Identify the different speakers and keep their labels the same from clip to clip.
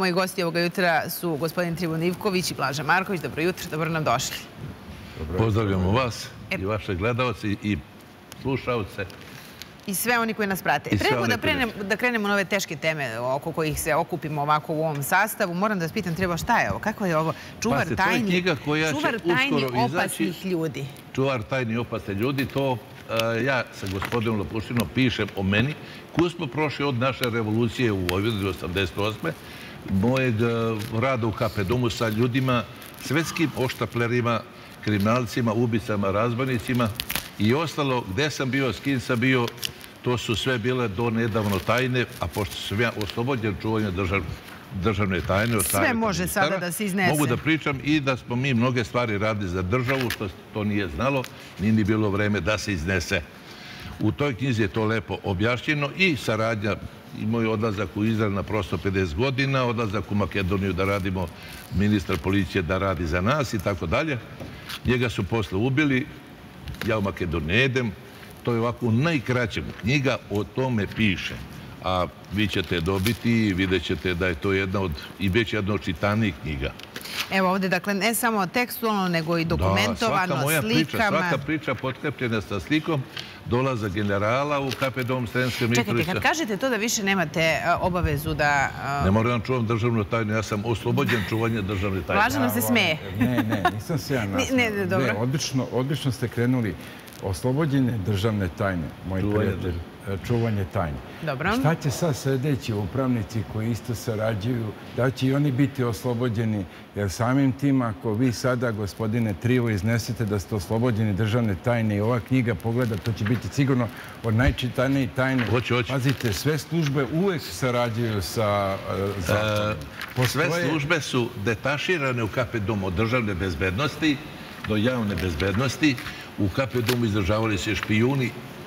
Speaker 1: Moji gosti ovoga jutra su gospodin Tribun Ivković i Blaža Marković. Dobro jutro, dobro nam došli.
Speaker 2: Pozdravljamo vas i vaše gledalce i slušalce.
Speaker 1: I sve oni koji nas prate. Preko da krenemo na ove teške teme oko kojih se okupimo ovako u ovom sastavu, moram da vas pitam, treba šta je ovo? Kako je ovo? Čuvar tajni opasnih ljudi.
Speaker 2: Čuvar tajni opasnih ljudi, to ja sa gospodinom Lapušinom pišem o meni. Kud smo prošli od naše revolucije u Vojvodini 88. Mojeg rada u KP domu sa ljudima, svetskim oštaplerima, kriminalcima, ubicama, razbojnicima i ostalo, gde sam bio, s kim sam bio, to su sve bile do nedavno tajne, a pošto sam ja oslobođen čuvanja državne tajne.
Speaker 1: Sve može sada da se iznese.
Speaker 2: Mogu da pričam i da smo mi mnoge stvari radili za državu, što to nije znalo, nije ni bilo vreme da se iznese. U toj knjizi je to lepo objašnjeno i saradnja i moj odlazak u Izrael na prosto 50 godina, odlazak u Makedoniju da radimo, ministar policije da radi za nas i tako dalje. Njega su posle ubili, ja u Makedoniju ne idem. To je ovako u najkraćem knjiga, o tome piše. A vi ćete dobiti i vidjet ćete da je to jedna od, i već jedna od čitanijih knjiga.
Speaker 1: Evo ovdje, dakle, ne samo tekstualno, nego i dokumentovano, slikama.
Speaker 2: Svaka priča potkrepljena sa slikom, dolaza generala u KP dom Sremske Mitrovića.
Speaker 1: Čekajte, kad kažete to da više nemate obavezu da...
Speaker 2: Ne moram da čuvam državnu tajnu, ja sam oslobođen čuvanja državne tajne.
Speaker 1: Blaža nam se smeje.
Speaker 3: Ne, nisam se ja nasmeo. Odlično ste krenuli. Oslobođenje državne tajne, moj prijatelj, čuvanje tajne.
Speaker 1: Dobro.
Speaker 3: Šta će sad sljedeći upravnici koji isto sarađuju, da će i oni biti oslobođeni, jer samim tim ako vi sada, gospodine Trivo, iznesete da ste oslobođeni državne tajne i ova knjiga pogleda, to će biti sigurno od najčitanije tajne. Pazite, sve službe uvek sarađuju sa zatvorom.
Speaker 2: Sve službe su detaširane u KP domu od državne bezbednosti do javne bezbednosti. U KP domu izdržavali se špijuni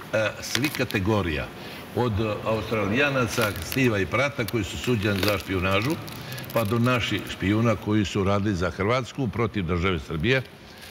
Speaker 2: svih kategorija. Od Australijanaca, Stiva i Prata koji su suđeni za špijunažu, pa do naših špijuna koji su radili za Hrvatsku protiv države Srbije.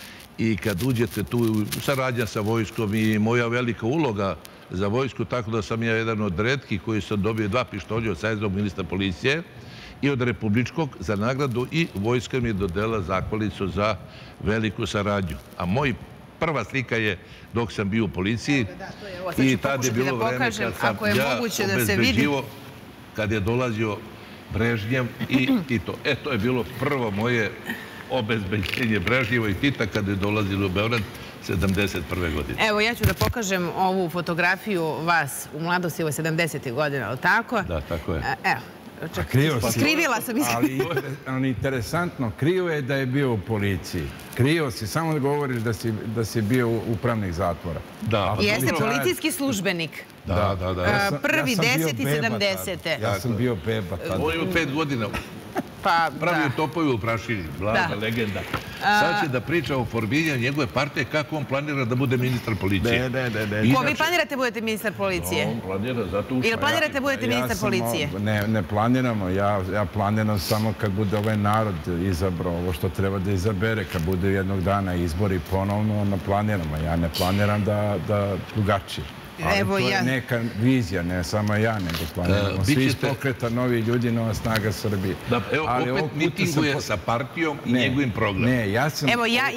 Speaker 2: I kad uđete tu, saradnja sa vojskom i moja velika uloga za vojsku, tako da sam ja jedan od retkih koji sam dobio 2 pištolja od saveznog ministra policije i od republičkog za nagradu i vojska mi je dodela zahvalicu za veliku saradnju. A moj prva slika je dok sam bio u policiji i tad je bilo vreme kad sam ja obezbeđivo kad je dolazio Brežnjev i Tito. To je bilo prvo moje obezbeđenje Brežnjeva i Tita kad je dolazilo u Beograd 71. godine.
Speaker 1: Evo, ja ću da pokažem ovu fotografiju vas u mladosti, ovo je 70. godina, ali tako?
Speaker 2: Da, tako je.
Speaker 1: Evo. Skrivila sam.
Speaker 3: Ali interesantno, krio je da je bio u policiji. Krio si, samo da govoriš da si bio upravnik zatvora.
Speaker 1: Jeste policijski službenik.
Speaker 3: Da.
Speaker 1: Prvi 10. i 70.
Speaker 3: Ja sam bio beba tada.
Speaker 2: On je 5 godina. Pravio topovi u prašini, Blaža, legenda. Sad će da priča o formiranju njegove partije, kako on planira da bude ministar policije.
Speaker 3: Ne.
Speaker 1: Ko vi planirate budete ministar policije?
Speaker 2: On planira, zato ušao.
Speaker 1: Ili planirate budete ministar policije?
Speaker 3: Ne planiramo, ja planiram samo kad bude ovaj narod izabrao ovo što treba da izabere, kad bude jednog dana izbori ponovno, onda planiramo. Ja ne planiram da drugačije. Ali to je neka vizija, ne samo ja, nego planiramo. Svi iz pokreta, novi ljudi, nova snaga Srbije.
Speaker 2: Evo, opet mitinguje sa partijom i njegovim programom.
Speaker 3: Ne, ja sam...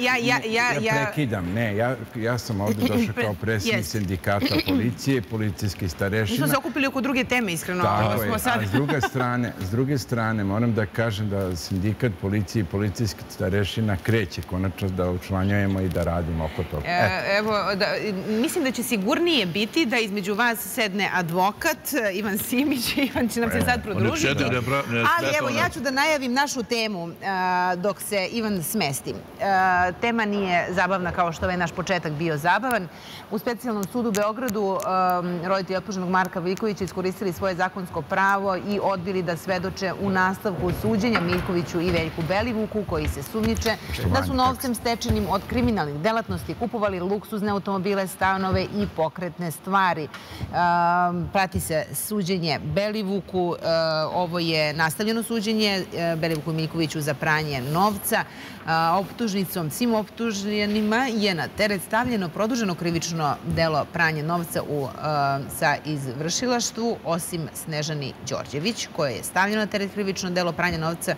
Speaker 3: Ja prekidam, ne, ja sam ovdje došao kao predsjednik sindikata policije, policijski starešina.
Speaker 1: Mi smo se okupili oko druge teme, iskreno.
Speaker 3: Tako je, a s druge strane, moram da kažem da sindikat policije i policijski starešina kreće konačno da učlanjujemo i da radimo oko toga.
Speaker 1: Evo, mislim da će sigurnije biti da između vas sedne advokat Ivan Simić. Ivan će nam se sad prodružiti. Ali evo, ja ću da najavim našu temu dok se Ivan smesti. Tema nije zabavna kao što je naš početak bio zabavan. U Specijalnom sudu u Beogradu roditelji optuženog Marka Veljkovića iskoristili svoje zakonsko pravo i odbili da svedoče u nastavku suđenja Miljkoviću i Veljku Belivuku, koji se sumnjiče da su novcem stečenim od kriminalnih delatnosti kupovali luksuzne automobile, stanove i pokretne stvari. Prati se suđenje Belivuku. Ovo je nastavljeno suđenje Belivuku Miljkoviću za pranje novca. Optužnicom svim optuženima je na teret stavljeno produženo krivično delo pranje novca sa izvršilaštvu, osim Snežani Đorđević, koje je stavljeno na teret krivično delo pranja novca.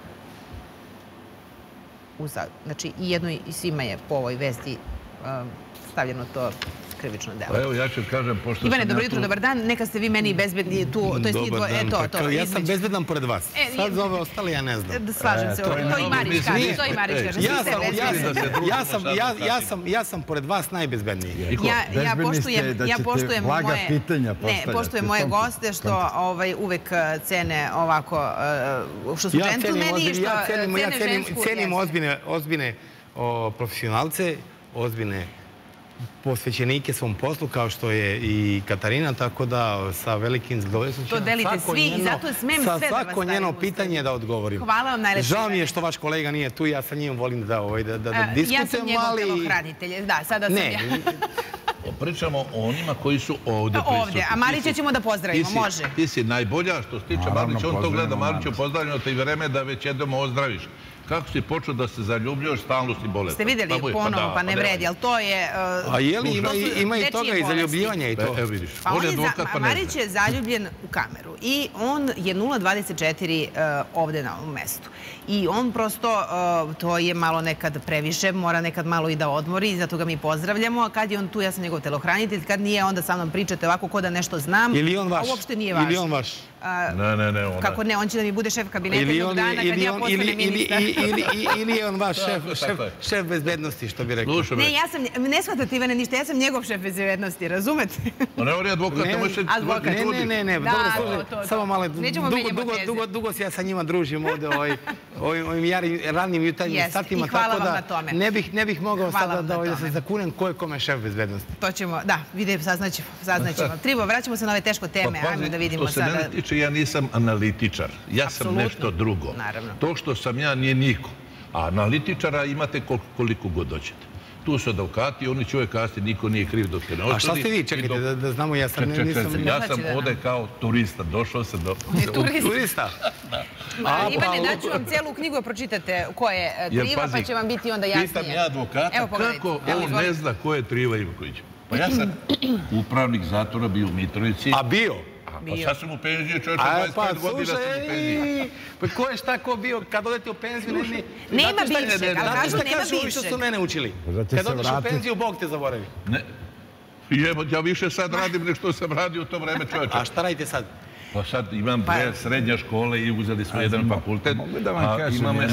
Speaker 1: Znači, i jedno i svima je po ovoj vesti stavljeno to krivično delo.
Speaker 2: Evo, ja ću kažem, pošto...
Speaker 1: Ivane, dobro jutro, dobar dan. Neka ste vi meni bezbedni tu...
Speaker 4: Dobar dan, ja sam bezbedan pored vas. Sad za ove ostali ja ne znam.
Speaker 1: Slažem se, to i Marić kaže, to i Marić kaže.
Speaker 4: Ja sam pored vas najbezbedniji.
Speaker 1: Ja poštujem moje goste što uvek cene ovako, što su džentlmeni i što cene žensku...
Speaker 4: Cenim ozbiljne profesionalce, ozbiljne posvećenike svom poslu, kao što je i Katarina, tako da sa velikim zadovoljstvom
Speaker 1: to delite svi i zato smem sve da vas stavim.
Speaker 4: Svako njeno pitanje da odgovorim.
Speaker 1: Hvala vam najlepše.
Speaker 4: Žao mi je što vaš kolega nije tu, ja sa njim volim da diskutujem,
Speaker 1: ja sam njegov telohranitelj, da, sada sam ja.
Speaker 2: Pričamo o onima koji su ovdje prisutni.
Speaker 1: Ovdje, a Marića ćemo da pozdravimo, može.
Speaker 2: Ti si najbolja, što se tiče Marića, on to gleda, Mariću, pozdravljeno te i vreme da već jednom ozdraviš. Kako si počeo da se zaljubljuješ, stalno si bolestan?
Speaker 1: Ste vidjeli ponovo, pa ne vredi, ali to je...
Speaker 4: A je li ima i toga i zaljubljivanja i to?
Speaker 2: Evo vidiš,
Speaker 1: on je advokat pa ne zna. Marić je zaljubljen u kameru i on je 0,24 ovdje na ovom mestu. I on prosto, to je malo nekad previše, mora nekad malo i da odmori i zato ga mi pozdravljamo. A kad je on tu, ja sam njegov telohranitelj, kad nije, onda sa mnom pričate ovako ko da nešto znam.
Speaker 4: Ili on vaš?
Speaker 1: A uopšte nije vaš.
Speaker 4: Ili on vaš?
Speaker 2: Ne.
Speaker 1: Kako ne, on će da mi bude šef kabineta jednog dana kad ja postanem ministar.
Speaker 4: Ili je on vaš šef bezbednosti, što bi rekao.
Speaker 1: Ne, ne shvatate Ivane ništa, ja sam njegov šef bezbednosti, razumete?
Speaker 2: Ne, on je advokat, ne može...
Speaker 4: Ne, dobro, samo malo, dugo se ja sa njima družim ovdje ovim ranim jutarnjim satima, tako da ne bih mogao sada da se zakunem ko je kome šef bezbednosti.
Speaker 1: To ćemo, da, vidimo, saznaćemo. Tribo, vraćamo se na ove teško teme, ajmo da vidimo sada.
Speaker 2: To se mene tiče, ja nisam analitičar, ja sam nešto drugo. To što sam ja nije niko, a analitičara imate koliko god doćete. Tu su advokati, oni će uvijek kasti, niko nije kriv dok se ne ostali.
Speaker 4: A šta ste vi? Čekajte, da znamo, ja sam...
Speaker 2: Ja sam ovdje kao turista, došao sam do...
Speaker 4: Turista?
Speaker 1: Ivane, daću vam cijelu knjigu da pročitate ko je Triva, pa će vam biti onda jasnije.
Speaker 2: Pitam ja advokata kako on ne zna ko je Triva Ivković. Pa ja sam upravnik zatvora bio u Mitrovici.
Speaker 4: A bio?
Speaker 2: Pa sad sam u penziju, čovječe, 25 godina sam u penziju.
Speaker 4: Pa ko je šta ko bio, kad odete u penziju,
Speaker 1: nema bivšeg, ali kažu nema
Speaker 4: bivšeg. Znate što su mene učili? Kad odeš u penziju, Bog te zaboravi.
Speaker 2: Ne. Ja više sad radim nek što sam radio u to vreme, čovječe.
Speaker 4: A šta radite sad?
Speaker 2: Pa sad imam dve srednje škole i uzeli smo jedan fakultet, a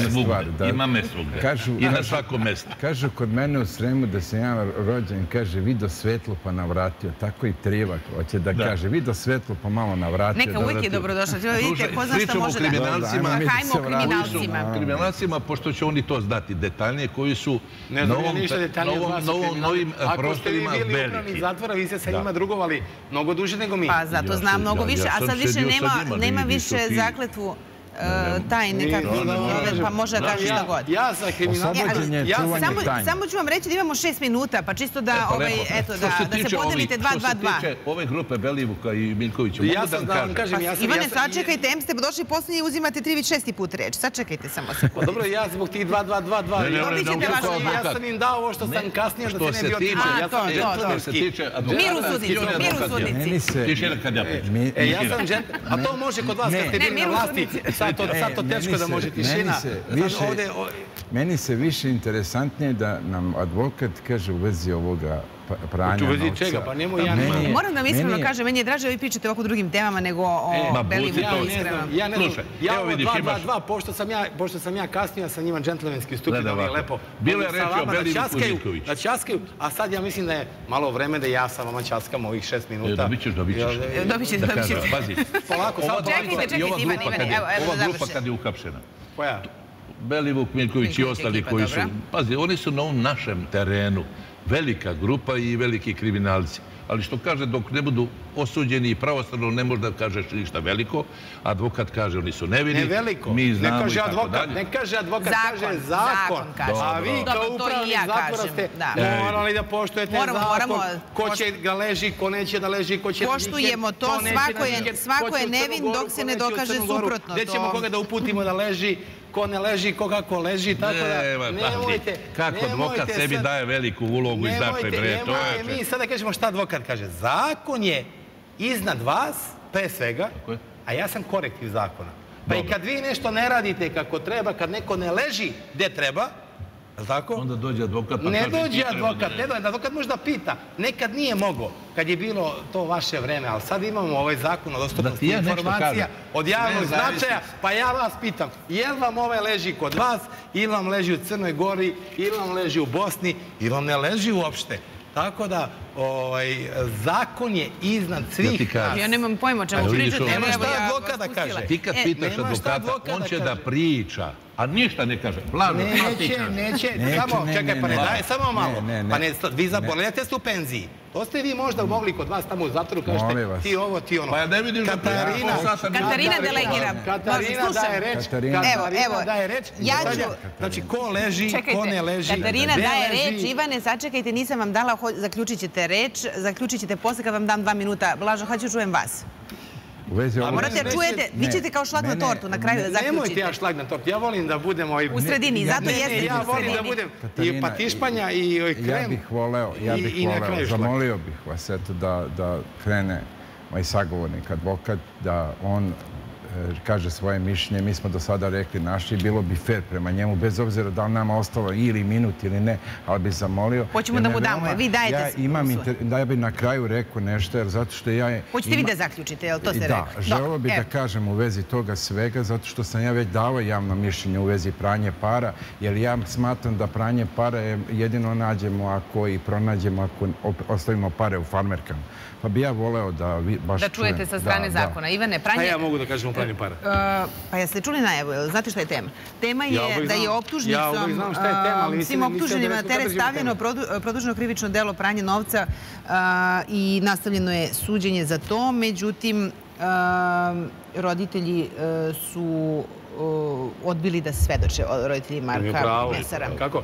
Speaker 2: ima me svugde. I na svakom mjestu.
Speaker 3: Kažu kod mene u Sremu da sam ja rođen, kaže, vidio svetlo pa navratio. Tako i Triva hoće da kaže, vidio svetlo pa malo navratio.
Speaker 1: Neka uvijek je dobrodošla. Vidite, ko zna šta može da... Hajmo o kriminalcima.
Speaker 2: Kriminalcima, pošto će oni to znati detaljnije, koji su na novim prostorima veliki.
Speaker 4: Ako ste vi bili upravni zatvora, vi ste sa njima drugovali mnogo duže nego mi.
Speaker 1: Pa zato znam mnogo više, a sad više nema više zakletvu taj nekako, pa može da kaže šta god.
Speaker 4: Ja sam kriminalca.
Speaker 1: Samo ću vam reći da imamo 6 minuta, pa čisto da se podelite 2-2-2.
Speaker 2: Što se tiče ove grupe Belivuka i Miljkovića, mogu da vam kažem.
Speaker 1: Ivane, sačekajte, em ste došli posljednji i uzimate Trivić 6. put reč. Sačekajte samo sekundu.
Speaker 4: Pa dobro, ja zbog tih 2-2-2-2. Ja sam im dao ovo što sam kasnije da se ne bi otišao. Ja sam džentlmenski.
Speaker 1: Mir u sudnici.
Speaker 2: Tišina kad ja pričam.
Speaker 4: Ja sam džentlmenski. A to može kod vas kad ste bili na vlasti. Sad to teško da može tišina.
Speaker 3: Meni se više interesantnije da nam advokat kaže u vezi ovoga pranja novca.
Speaker 4: U vezi čega? Pa njemu ja nema.
Speaker 1: Moram da mi iskreno kažem, meni je draže da vi pričate ovako drugim temama nego o Belivuku iskreno.
Speaker 4: Ja ne znam, ja ovo 2-2-2, pošto sam ja kasnije sa njima džentlmenski stupio da mi je lepo.
Speaker 2: Bilo je reći o Belivuku Miljkoviću.
Speaker 4: Da ćaskaju, a sad ja mislim da je malo vreme da ja sa vama ćaskam ovih 6 minuta.
Speaker 2: Dobit ćeš. Pazi.
Speaker 4: Polako, samo
Speaker 1: čekajte, Ivane,
Speaker 2: ova grupa kad je uhapšena.
Speaker 4: Koja?
Speaker 2: Belivuk, Miljković i ostali koji su... Pazi, oni su na ovom našem terenu velika grupa i veliki kriminalci. Ali što kaže, dok ne budu osuđeni i pravosnažno ne može da kažeš ništa veliko. Advokat kaže oni su nevini.
Speaker 4: Ne veliko. Ne kaže advokat. Ne kaže advokat, kaže zakon. A vi kao upravni zatvora ste morali da poštujete zakon. Ko će ga leži, ko neće da leži, ko će da viće.
Speaker 1: Poštujemo to, svako je nevin dok se ne dokaže suprotno.
Speaker 4: Gde ćemo koga da uputimo da leži, ko ne leži, ko kako leži, tako da nemojte.
Speaker 2: Kako advokat sebi daje veliku ulogu iz naše bre.
Speaker 4: Mi sada kažemo šta advokat kaže. Zakon je iznad vas, pre svega, a ja sam korektiv zakona. Pa i kad vi nešto ne radite kako treba, kad neko ne leži gde treba,
Speaker 2: onda dođe advokat pa kaže...
Speaker 4: Ne dođe advokat, advokat možda pita. Nekad nije mogo, kad je bilo to vaše vreme, ali sad imamo ovaj zakon o dostupnosti informacija od javnog značaja, pa ja vas pitam, je li vam ovaj leži kod vas, ili vam leži u Crnoj Gori, ili vam leži u Bosni, ili vam ne leži uopšte. Tako da, zakon je iznad svih nas.
Speaker 1: Ja nemam pojma o čemu pričate.
Speaker 4: Nema šta advokat da kaže.
Speaker 2: Ti kad pitaš advokata, on će da priča, a ništa ne kaže.
Speaker 4: Neće. Čekaj, pa ne daje, samo malo. Vi zaboravljate ste u penziji. To ste vi možda mogli kod vas tamo u zatvoru, kažete ti ovo, ti ono.
Speaker 2: Pa ja ne vidim da...
Speaker 1: Katarina delegira.
Speaker 4: Katarina daje reč. Znači, ko leži, ko ne leži.
Speaker 1: Katarina daje reč. Ivane, sačekajte, nisam vam dala, zaključit ćete reč, zaključit ćete posle kad vam dam 2 minuta. Blažo, hoću čujem vas. Morate da čujete, vi ćete kao šlag na tortu na kraju da zaključite.
Speaker 4: Nemojte ja šlag na tortu, ja volim da budem...
Speaker 1: U sredini, zato jeste u sredini.
Speaker 4: Ja volim da budem i patišpanja i krem.
Speaker 3: Ja bih voleo, zamolio bih vas da krene moj sagovornik, advokat, da on kaže svoje mišljenje. Mi smo do sada rekli naši, bilo bi fair prema njemu, bez obzira da li nama ostalo ili minut ili ne, ali bih zamolio.
Speaker 1: Hoćemo da mu damo, vi dajete se.
Speaker 3: Da ja bih na kraju rekao nešto, jer zato što ja...
Speaker 1: Hoćete vi da zaključite, je li to ste rekli?
Speaker 3: Da, želeo bih da kažem u vezi toga svega, zato što sam ja već dao javno mišljenje u vezi pranje para, jer ja smatram da pranje para jedino nađemo ako i pronađemo, ako ostavimo pare u farmerkama. Pa bi ja voleo da baš...
Speaker 1: Da čujete sa strane zakona. Ivane, pranje...
Speaker 4: Pa ja mogu da kažem o pranju para.
Speaker 1: Pa jeste čuli najavu, znate šta je tema? Tema je da je optužnicom svim optuženima na teret stavljeno produženo krivično delo pranje novca i nastavljeno je suđenje za to. Međutim, roditelji su odbili da svedoče, roditelji Marka Mesara.
Speaker 4: Kako?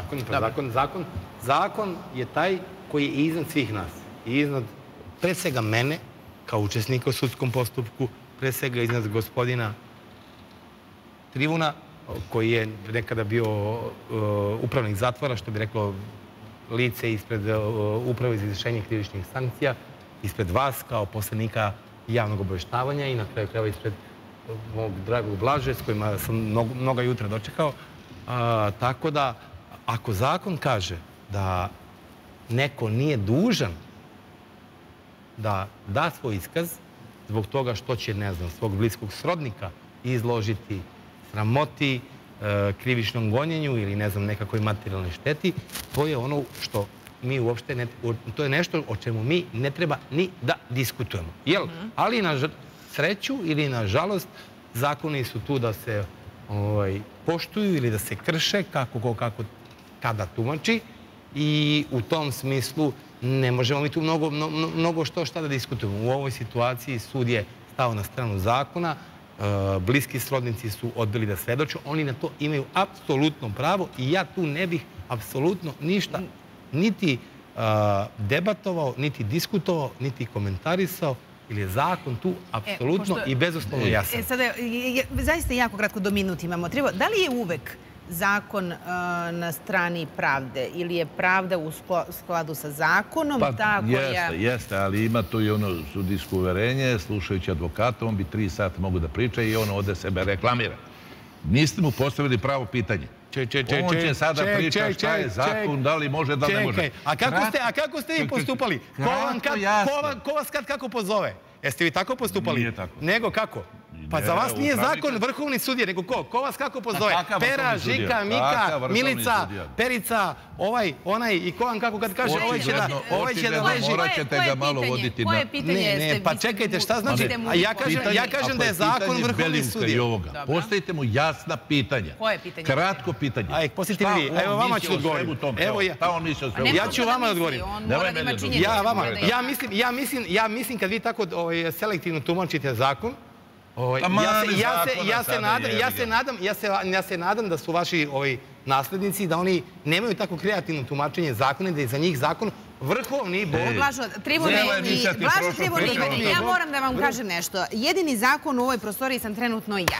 Speaker 4: Zakon je taj koji je iznad svih nas. I iznad pre svega mene, kao učesnika u sudskom postupku, pre svega iznad gospodina Trivuna, koji je nekada bio upravnik zatvora, što bi reklo lice ispred Uprave za izvršenje krivičnih sankcija, ispred vas kao poslanika javnog obaveštavanja i na kraju krajeva ispred mog dragog Blaže, s kojima sam mnoga jutra dočekao. Tako da, ako zakon kaže da neko nije dužan da da svoj iskaz zbog toga što će, ne znam, svog bliskog srodnika izložiti sramoti, krivičnom gonjenju ili, ne znam, nekakvoj materijalnoj šteti, to je ono što mi uopšte, to je nešto o čemu mi ne treba ni da diskutujemo. Ali na sreću ili na žalost, zakoni su tu da se poštuju ili da se krše, kako kada tumači, i u tom smislu ne možemo mi tu mnogo šta da diskutujemo. U ovoj situaciji sud je stao na stranu zakona, bliski srodnici su odbili da svedoče, oni na to imaju apsolutno pravo i ja tu ne bih apsolutno ništa niti debatovao, niti diskutovao, niti komentarisao, ili je zakon tu apsolutno i bezuslovno jasan.
Speaker 1: Sada, zaista jako kratko do minut imamo. Da li je uvek zakon na strani pravde ili je pravda u skladu sa zakonom?
Speaker 2: Pa jeste, ali ima tu i ono sudijsko uverenje, slušajući advokata, on bi 3 sata mogu da priča i on ovde sebe reklamira. Niste mu postavili pravo pitanje. On će sada priča šta je zakon, da li može, da li ne može.
Speaker 4: A kako ste vi postupali? Ko vas kako pozove? Jeste vi tako postupali?
Speaker 2: Nije tako.
Speaker 4: Nego kako? Pa za vas nije zakon vrhovni sudija, nego ko? Ko vas kako pozove? Pera, Žika, Mika, Milica, Perica, ovaj, onaj i ko vam kako kad kaže ovaj će da leži.
Speaker 2: Morat ćete ga malo voditi na...
Speaker 1: Koje pitanje jeste?
Speaker 4: Pa čekajte, šta znači? A ja kažem da je zakon vrhovni sudija.
Speaker 2: Postavite mu jasna pitanja.
Speaker 1: Koje pitanje?
Speaker 2: Kratko pitanje.
Speaker 4: Aj, postavite vi. Evo vama ću odgovoriti. Ja ću vama odgovoriti. Ja mislim kad vi tako selektivno tumačite zakon, ja se nadam da su vaši naslednici, da oni nemaju tako kreativno tumačenje zakona, da je za njih zakon vrhovni bog.
Speaker 1: Blažo Tribune, ja moram da vam kažem nešto. Jedini zakon u ovoj prostoriji sam trenutno ja.